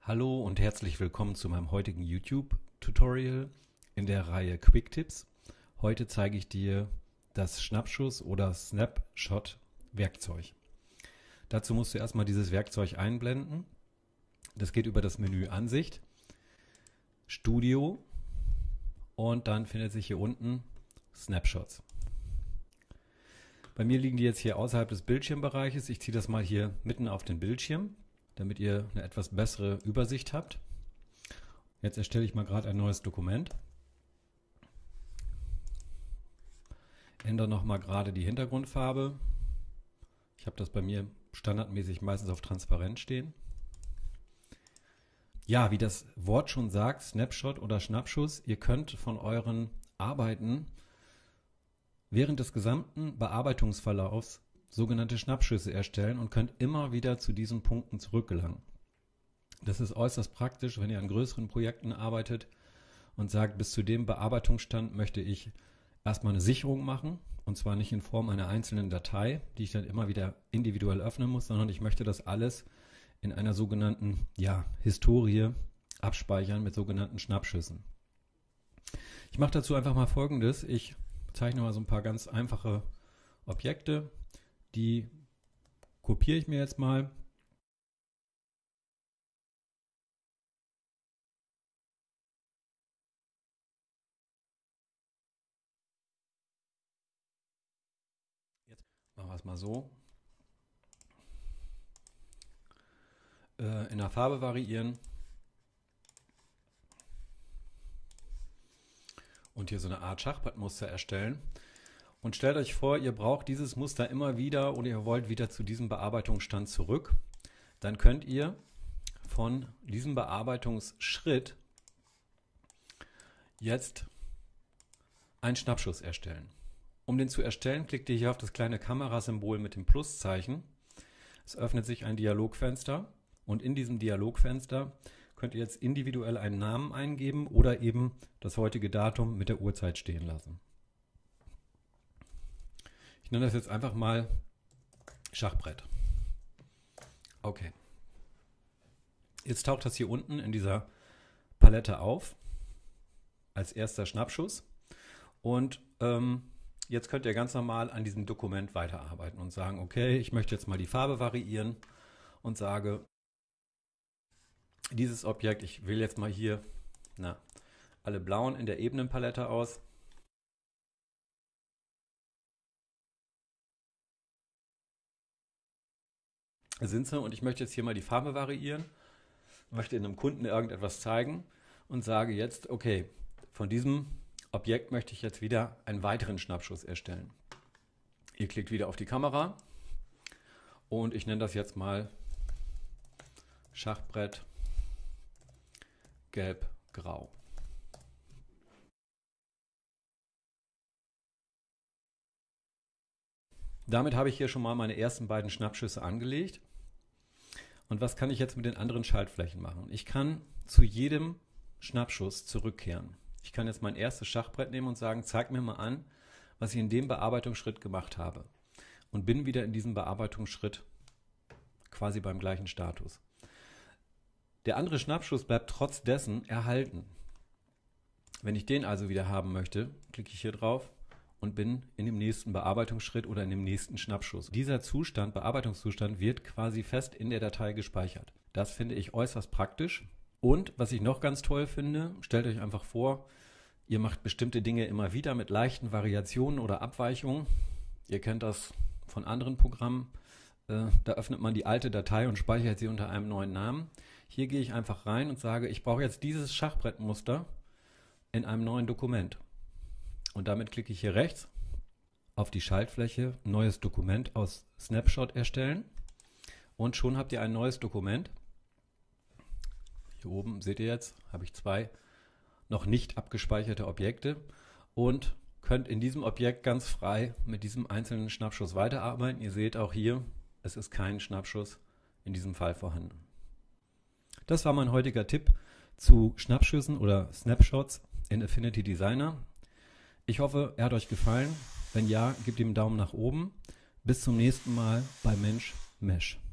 Hallo und herzlich willkommen zu meinem heutigen YouTube-Tutorial in der Reihe Quick Tips. Heute zeige ich dir das Schnappschuss- oder Snapshot-Werkzeug. Dazu musst du erstmal dieses Werkzeug einblenden. Das geht über das Menü Ansicht, Studio und dann findet sich hier unten Snapshots. Bei mir liegen die jetzt hier außerhalb des Bildschirmbereiches. Ich ziehe das mal hier mitten auf den Bildschirm, damit ihr eine etwas bessere Übersicht habt. Jetzt erstelle ich mal gerade ein neues Dokument. Ändere nochmal gerade die Hintergrundfarbe. Ich habe das bei mir standardmäßig meistens auf transparent stehen. Ja, wie das Wort schon sagt, Snapshot oder Schnappschuss, ihr könnt von euren Arbeiten während des gesamten Bearbeitungsverlaufs sogenannte Schnappschüsse erstellen und könnt immer wieder zu diesen Punkten zurückgelangen. Das ist äußerst praktisch, wenn ihr an größeren Projekten arbeitet und sagt, bis zu dem Bearbeitungsstand möchte ich erstmal eine Sicherung machen, und zwar nicht in Form einer einzelnen Datei, die ich dann immer wieder individuell öffnen muss, sondern ich möchte das alles in einer sogenannten Historie abspeichern mit sogenannten Schnappschüssen. Ich mache dazu einfach mal Folgendes. Ich zeichne mal so ein paar ganz einfache Objekte. Die kopiere ich mir jetzt mal. Jetzt machen wir es mal so. In der Farbe variieren. Und hier so eine Art Schachbrettmuster erstellen. Und stellt euch vor, ihr braucht dieses Muster immer wieder oder ihr wollt wieder zu diesem Bearbeitungsstand zurück. Dann könnt ihr von diesem Bearbeitungsschritt jetzt einen Schnappschuss erstellen. Um den zu erstellen, klickt ihr hier auf das kleine Kamerasymbol mit dem Pluszeichen. Es öffnet sich ein Dialogfenster und in diesem Dialogfenster könnt ihr jetzt individuell einen Namen eingeben oder eben das heutige Datum mit der Uhrzeit stehen lassen. Ich nenne das jetzt einfach mal Schachbrett. Okay. Jetzt taucht das hier unten in dieser Palette auf als erster Schnappschuss. Und jetzt könnt ihr ganz normal an diesem Dokument weiterarbeiten und sagen, okay, ich möchte jetzt mal die Farbe variieren und sage, dieses Objekt, ich wähle jetzt mal hier alle blauen in der Ebenenpalette aus. Sind sie, und ich möchte jetzt hier mal die Farbe variieren, möchte einem Kunden irgendetwas zeigen und sage jetzt, okay, von diesem Objekt möchte ich jetzt wieder einen weiteren Schnappschuss erstellen. Ihr klickt wieder auf die Kamera und ich nenne das jetzt mal Schachbrett Gelb-Grau. Damit habe ich hier schon mal meine ersten beiden Schnappschüsse angelegt. Und was kann ich jetzt mit den anderen Schaltflächen machen? Ich kann zu jedem Schnappschuss zurückkehren. Ich kann jetzt mein erstes Schachbrett nehmen und sagen, zeig mir mal an, was ich in dem Bearbeitungsschritt gemacht habe. Und bin wieder in diesem Bearbeitungsschritt quasi beim gleichen Status. Der andere Schnappschuss bleibt trotz dessen erhalten. Wenn ich den also wieder haben möchte, klicke ich hier drauf und bin in dem nächsten Bearbeitungsschritt oder in dem nächsten Schnappschuss. Dieser Zustand, Bearbeitungszustand, wird quasi fest in der Datei gespeichert. Das finde ich äußerst praktisch. Und was ich noch ganz toll finde, stellt euch einfach vor, ihr macht bestimmte Dinge immer wieder mit leichten Variationen oder Abweichungen. Ihr kennt das von anderen Programmen. Da öffnet man die alte Datei und speichert sie unter einem neuen Namen. Hier gehe ich einfach rein und sage, ich brauche jetzt dieses Schachbrettmuster in einem neuen Dokument. Und damit klicke ich hier rechts auf die Schaltfläche, neues Dokument aus Snapshot erstellen. Und schon habt ihr ein neues Dokument. Hier oben seht ihr jetzt, habe ich zwei noch nicht abgespeicherte Objekte und könnt in diesem Objekt ganz frei mit diesem einzelnen Schnappschuss weiterarbeiten. Ihr seht auch hier, es ist kein Schnappschuss in diesem Fall vorhanden. Das war mein heutiger Tipp zu Schnappschüssen oder Snapshots in Affinity Designer. Ich hoffe, er hat euch gefallen. Wenn ja, gebt ihm einen Daumen nach oben. Bis zum nächsten Mal bei Mensch Mesh.